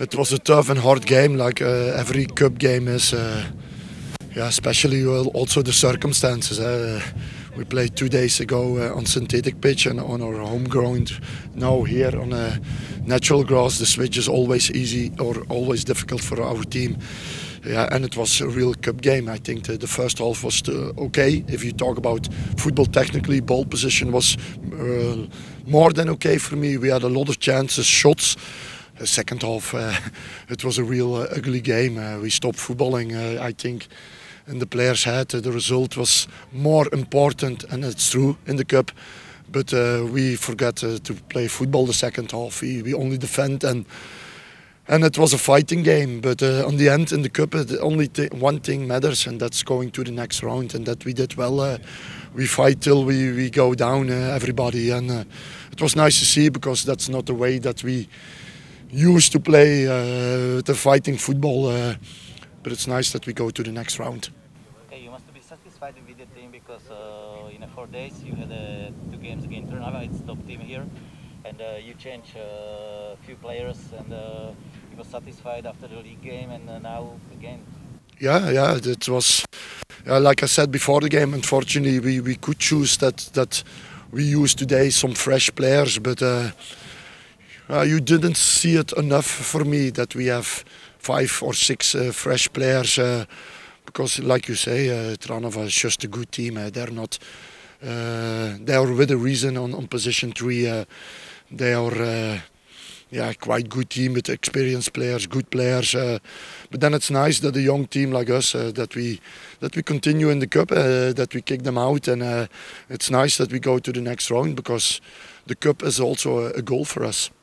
It was a tough and hard game, like every cup game is. Yeah, especially also the circumstances. We played 2 days ago on synthetic pitch and on our home ground. Now here on a natural grass, the switch is always easy or always difficult for our team. Yeah, and it was a real cup game. I think the first half was okay. If you talk about football technically, ball position was more than okay for me. We had a lot of chances, shots. The second half, it was a real ugly game. We stopped footballing, I think. In the players' head, the result was more important, and it's true in the cup. But we forgot to play football the second half. We only defend, and it was a fighting game. But on the end, in the cup, only one thing matters, and that's going to the next round. And that we did well. We fight till we go down, everybody, and it was nice to see, because that's not the way that we used to play the fighting football. But it's nice that we go to the next round. Okay, you must be satisfied with the team, because in 4 days you had 2 games against Trnava, it's top team here, and you changed a few players, and you were satisfied after the league game, and now again. Yeah, it was. Like I said before the game, unfortunately we could choose that we used today some fresh players, but you didn't see it enough for me that we have 5 or 6 fresh players, because, like you say, Trnava is just a good team. They're not. They are with a reason on position 3. They are, quite good team with experienced players, good players. But then it's nice that a young team like us that we continue in the cup, that we kick them out, and it's nice that we go to the next round, because the cup is also a goal for us.